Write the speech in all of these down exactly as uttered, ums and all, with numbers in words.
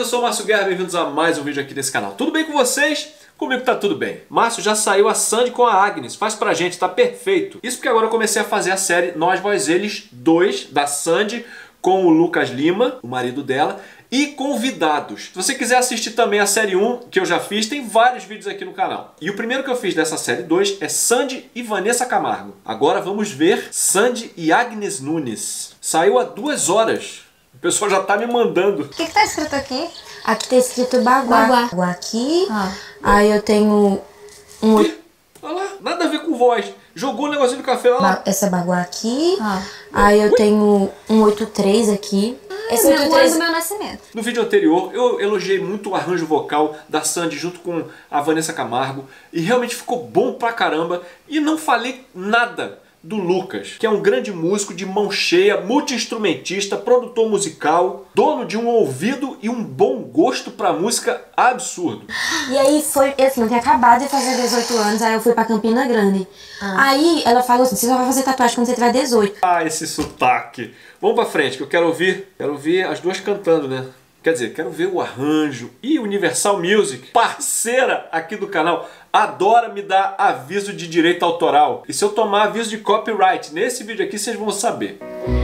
sou o Márcio Guerra, bem-vindos a mais um vídeo aqui desse canal. Tudo bem com vocês? Comigo tá tudo bem. Márcio, já saiu a Sandy com a Agnes, faz pra gente, tá perfeito. Isso porque agora eu comecei a fazer a série Nós, Vós, Eles dois, da Sandy, com o Lucas Lima, o marido dela, e convidados. Se você quiser assistir também a série um, que eu já fiz, tem vários vídeos aqui no canal. E o primeiro que eu fiz dessa série dois é Sandy e Vanessa Camargo. Agora vamos ver Sandy e Agnes Nunes. Saiu há duas horas. O pessoal já tá me mandando. O que que tá escrito aqui? Aqui tá escrito Baguá. Baguá aqui. Ah. Aí eu tenho um... Ih, olha lá, nada a ver com voz. Jogou o um negocinho do café, olha lá. Essa Baguá aqui. Ah. Aí eu Ui. tenho um oito três aqui. Ah, Esse meu, oito o ano três... do meu nascimento. No vídeo anterior eu elogiei muito o arranjo vocal da Sandy junto com a Vanessa Camargo. E realmente ficou bom pra caramba. E não falei nada do Lucas, que é um grande músico de mão cheia, multi-instrumentista, produtor musical, dono de um ouvido e um bom gosto pra música absurdo. E aí foi, assim, eu tinha acabado de fazer dezoito anos, aí eu fui pra Campina Grande. Ah. Aí ela falou assim, você só vai fazer tatuagem quando você tiver dezoito. Ah, esse sotaque. Vamos pra frente, que eu quero ouvir, quero ouvir as duas cantando, né? Quer dizer, quero ver o arranjo. E Universal Music, parceira aqui do canal, adora me dar aviso de direito autoral. E se eu tomar aviso de copyright nesse vídeo aqui, vocês vão saber.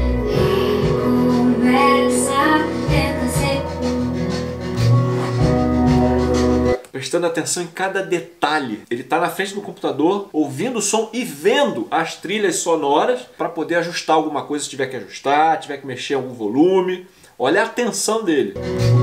Prestando atenção em cada detalhe. Ele está na frente do computador, ouvindo o som e vendo as trilhas sonoras para poder ajustar alguma coisa se tiver que ajustar, tiver que mexer algum volume. Olha a atenção dele.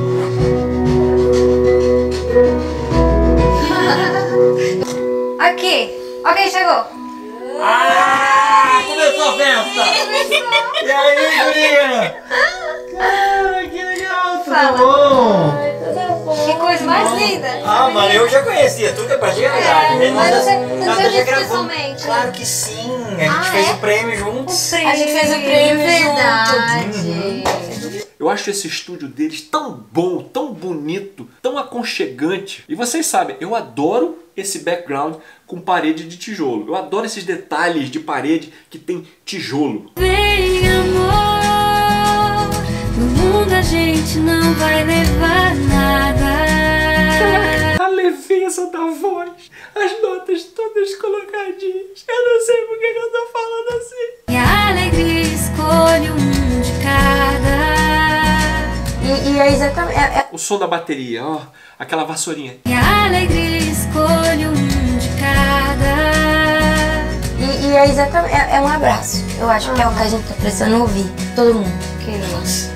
Aqui, alguém chegou? Ah, começou a festa! E aí, guria? Cara, que legal, tudo Fala. bom? Que coisa mais linda! Ah, mano, eu já conhecia, tudo é pra gente, verdade. É, mas Nós- você- você nós já já disse gravamos. pessoalmente, Claro né? que sim, a gente Ah, fez é? o prêmio juntos. A gente fez o prêmio Verdade. Eu acho esse estúdio deles tão bom, tão bonito, tão aconchegante. E vocês sabem, eu adoro esse background com parede de tijolo. Eu adoro esses detalhes de parede que tem tijolo. Vem, amor, no mundo a gente não vai levar nada. A leveza da voz, as notas todas colocadinhas. Eu não sei por que eu tô falando assim. E a alegria escolhe um de cada. E, e é exatamente... É, é... O som da bateria, ó, aquela vassourinha. E a alegria escolhe um de cada. E, e é exatamente... É, é um abraço. Eu acho que é o que a gente tá precisando ouvir. Todo mundo. Que isso.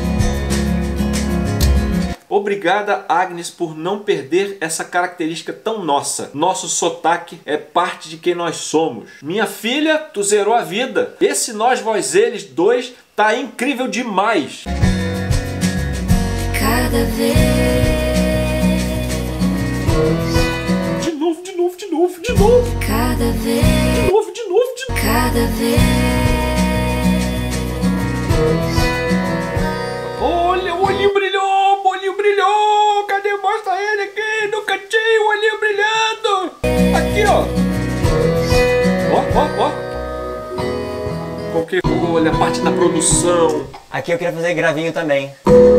Obrigada, Agnes, por não perder essa característica tão nossa. Nosso sotaque é parte de quem nós somos. Minha filha, tu zerou a vida. Esse Nós, Vós, Eles dois tá incrível demais. Cada vez. De novo, de novo, de novo, de novo. Cada vez. De novo, de novo, de novo. Cada vez. Olha, o olhinho brilhou, o olhinho brilhou. Cadê? Mostra ele aqui no cantinho, o olhinho brilhando. Aqui, ó. Ó, ó, ó. Qualquer olha, a parte da produção. Aqui eu queria fazer gravinho também.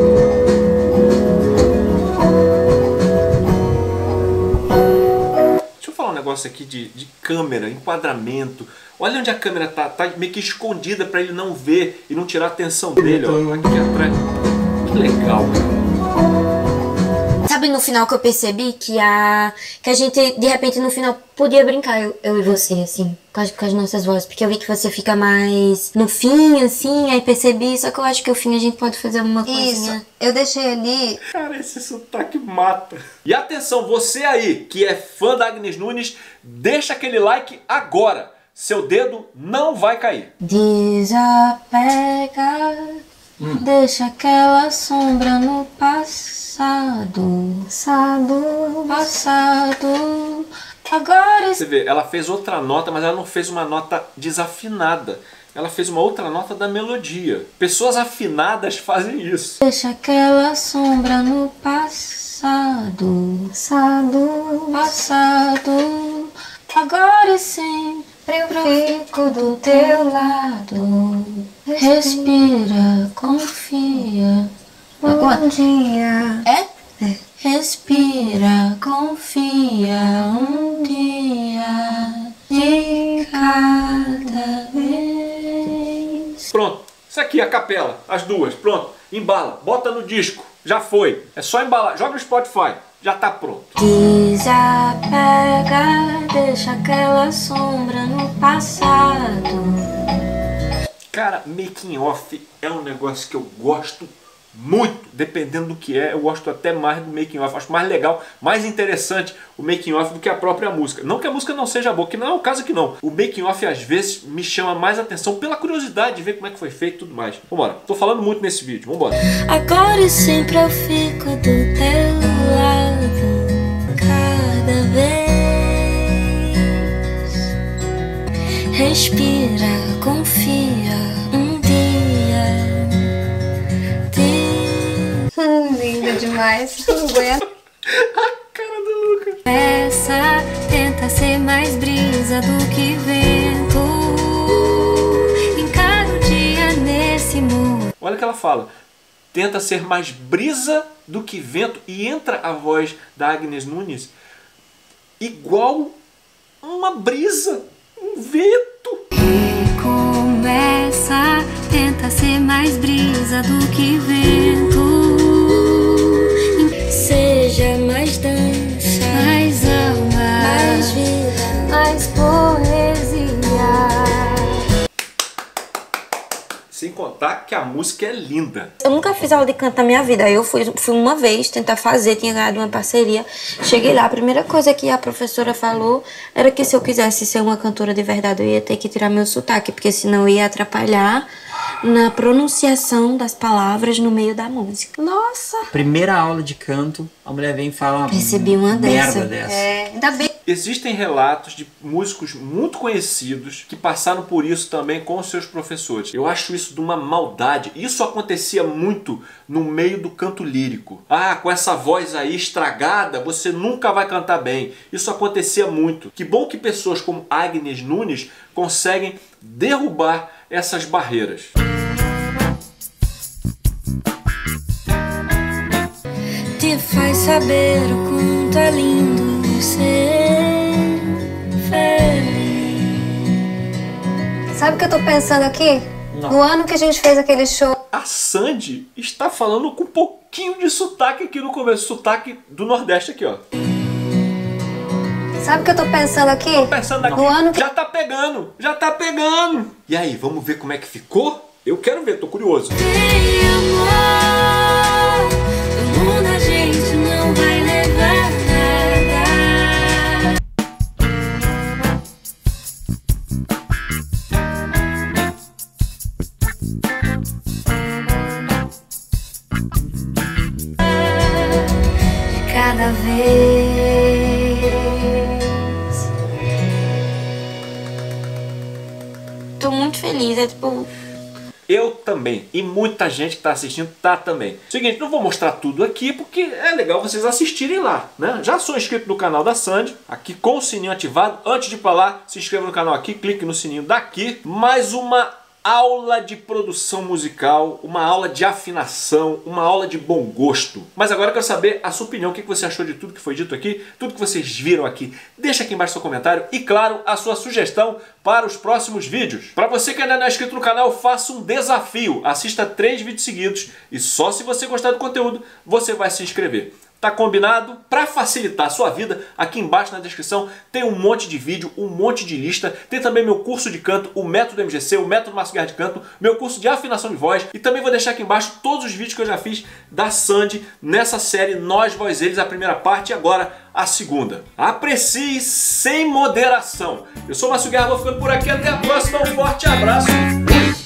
Deixa eu falar um negócio aqui de, de câmera, enquadramento. Olha onde a câmera tá, tá meio que escondida para ele não ver e não tirar a atenção dele, ó. Aqui atrás. Que legal, cara. Sabe no final que eu percebi que a... Que a gente, de repente, no final, podia brincar, eu, eu e você, assim, com as, com as nossas vozes. Porque eu vi que você fica mais no fim, assim, aí percebi. Só que eu acho que o fim a gente pode fazer uma coisinha. Isso, eu deixei ali. Cara, esse sotaque mata. E atenção, você aí que é fã da Agnes Nunes, deixa aquele like agora. Seu dedo não vai cair. Desapega, hum. Deixa aquela sombra no passado. Passado, passado. Agora... Você vê, ela fez outra nota, mas ela não fez uma nota desafinada. Ela fez uma outra nota da melodia. Pessoas afinadas fazem isso. Deixa aquela sombra no passado. Passado, passado. Agora e sempre eu fico do teu lado. Respira, confia. Um dia. É? É. Respira, confia, um dia de cada vez. Pronto. Isso aqui, a capela, as duas, pronto. Embala, bota no disco. Já foi. É só embalar. Joga no Spotify. Já tá pronto. Desapega, deixa aquela sombra no passado. Cara, making off é um negócio que eu gosto muito. Dependendo do que é, eu gosto até mais do making off. Acho mais legal, mais interessante o making off do que a própria música. Não que a música não seja boa, que não é o caso aqui não. O making off às vezes me chama mais atenção pela curiosidade de ver como é que foi feito e tudo mais. Vambora, tô falando muito nesse vídeo, vambora. Agora e sempre eu fico do teu lado, cada vez. Respira, confia, um dia de... Hum, linda demais. Não aguento. A cara do Lucas. Essa tenta ser mais brisa do que vento. Encara o dia nesse muro. Olha o que ela fala. Tenta ser mais brisa do que vento. E entra a voz da Agnes Nunes igual uma brisa, um vento. Recomeça, tenta ser mais brisa do que vento. Seja mais dança, mais alma, Mais vida, mais poesia. Sem contar que a música é linda. Eu nunca fiz aula de canto na minha vida. Aí eu fui, fui uma vez tentar fazer, tinha ganhado uma parceria. Cheguei lá, a primeira coisa que a professora falou era que se eu quisesse ser uma cantora de verdade, eu ia ter que tirar meu sotaque, porque senão ia atrapalhar na pronunciação das palavras no meio da música. Nossa. Primeira aula de canto, a mulher vem e fala uma Percebi uma merda dessa. dessa. É, ainda bem. Existem relatos de músicos muito conhecidos que passaram por isso também com os seus professores. Eu acho isso de uma maldade. Isso acontecia muito no meio do canto lírico. Ah, com essa voz aí estragada, você nunca vai cantar bem. Isso acontecia muito. Que bom que pessoas como Agnes Nunes conseguem derrubar essas barreiras. te faz saber o quanto é lindo ser feliz. Sabe o que eu tô pensando aqui? Não. No ano que a gente fez aquele show. A Sandy está falando com um pouquinho de sotaque aqui no começo. Sotaque do Nordeste aqui, ó. Sabe o que eu tô pensando aqui? Tô pensando aqui, No ano que... já tá pegando, já tá pegando. E aí, vamos ver como é que ficou? Eu quero ver, tô curioso. Tem amor, no mundo a gente não vai levar nada. De cada vez. Tô muito feliz, é tipo... Eu também, e muita gente que tá assistindo tá também. Seguinte, não vou mostrar tudo aqui porque é legal vocês assistirem lá, né? Já sou inscrito no canal da Sandy, aqui com o sininho ativado. Antes de ir pra lá, se inscreva no canal aqui, clique no sininho daqui. Mais uma aula de produção musical, uma aula de afinação, uma aula de bom gosto. Mas agora eu quero saber a sua opinião, o que você achou de tudo que foi dito aqui, tudo que vocês viram aqui. Deixa aqui embaixo seu comentário e, claro, a sua sugestão para os próximos vídeos. Para você que ainda não é inscrito no canal, eu faço um desafio. Assista três vídeos seguidos e só se você gostar do conteúdo, você vai se inscrever. Tá combinado? Para facilitar a sua vida, aqui embaixo na descrição tem um monte de vídeo, um monte de lista. Tem também meu curso de canto, o Método M G C, o Método Márcio Guerra de Canto, meu curso de afinação de voz. E também vou deixar aqui embaixo todos os vídeos que eu já fiz da Sandy nessa série Nós, Vós, Eles, a primeira parte e agora a segunda. Aprecie sem moderação. Eu sou o Márcio Guerra, vou ficando por aqui. Até a próxima. Um forte abraço.